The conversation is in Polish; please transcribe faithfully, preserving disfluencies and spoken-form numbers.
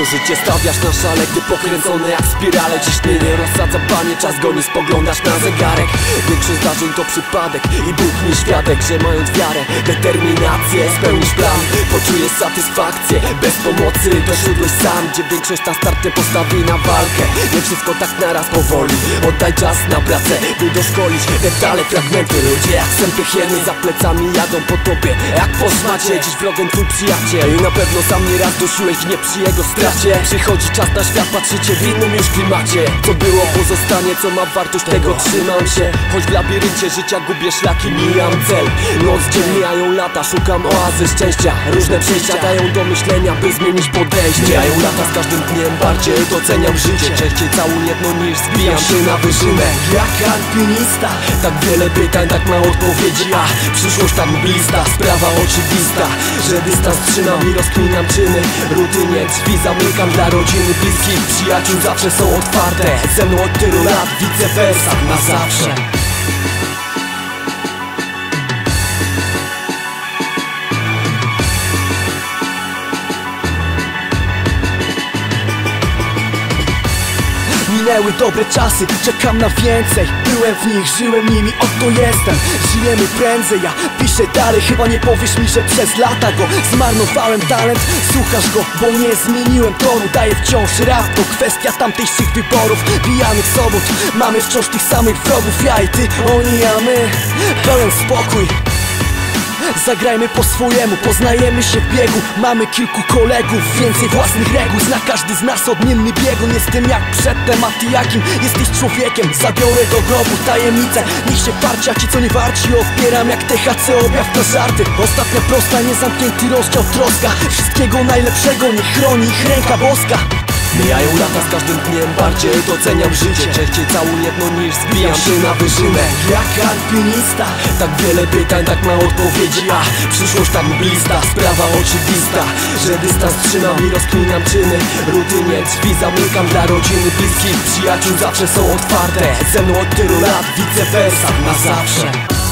To życie stawiasz na szale, gdy pokręcone jak spirale. Ciśnienie rozsadza panie, czas goni, spoglądasz na zegarek. Większość zdarzeń to przypadek i Bóg mi świadek, że mając wiarę, determinację, spełnisz plan, poczujesz satysfakcję. Bez pomocy doszedłeś sam, gdzie większość na starcie postawi na walkę. Nie wszystko tak naraz, powoli, oddaj czas na pracę, by doszkolić detale, fragmenty. Ludzie jak sępy hieny za plecami jadą po tobie jak po szmacie. Dziś wrogiem twój przyjaciel i na pewno sam nieraz dusiłeś nie przy jego stracie. Przychodzi czas na świat, patrzycie w innym już klimacie. Co było pozostanie, co ma wartość, tego trzymam się. Choć w labiryncie życia gubię szlaki, mijam cel. Noc, dzień, mijają lata, szukam oazy szczęścia. Różne przejścia dają do myślenia, by zmienić podejście. Mijają lata, z każdym dniem bardziej doceniam życie. Częściej całą jedną niż zbijam się na wyżynę. Jak alpinista, tak wiele pytań, tak mało odpowiedzi. A przyszłość tak mglista, sprawa oczywista, że dystans trzymam i rozkminiam czyny. Rutynie drzwi zamykam dla rodziny, bliskich, przyjaciół zawsze są otwarte. Ze mną od tylu lat, vice versa, na zawsze. Minęły dobre czasy, czekam na więcej. Byłem w nich, żyłem nimi, oto jestem. Żyjemy prędzej, ja piszę dalej. Chyba nie powiesz mi, że przez lata go zmarnowałem talent. Słuchasz go, bo nie zmieniłem tonu. Daję wciąż rap, to kwestia tamtejszych wyborów. Pijanych sobot, mamy wciąż tych samych wrogów. Ja i ty, oni, a my, pełen spokój. Zagrajmy po swojemu, poznajemy się w biegu. Mamy kilku kolegów, więcej własnych reguł. Zna każdy z nas odmienny biegun. Jestem jak przedtem, a ty jakim jesteś człowiekiem? Zabiorę do grobu tajemnicę, niech się parci, a ci co nie warci odbieram jak T H C, objaw na żarty. Ostatnia prosta, niezamknięty rozdział, troska. Wszystkiego najlepszego, niech chroni ich ręka boska. Mijają lata, z każdym dniem bardziej doceniam życie. Częściej całą jedną niż zbijam się na wyżynę. Jak alpinista, tak wiele pytań, tak mało odpowiedzi. A przyszłość tak mglista, sprawa oczywista, że dystans trzymam i rozkminiam czyny. Rutynie drzwi zamykam dla rodziny, bliskich, przyjaciół zawsze są otwarte. Ze mną od tylu lat, vice versa, na zawsze.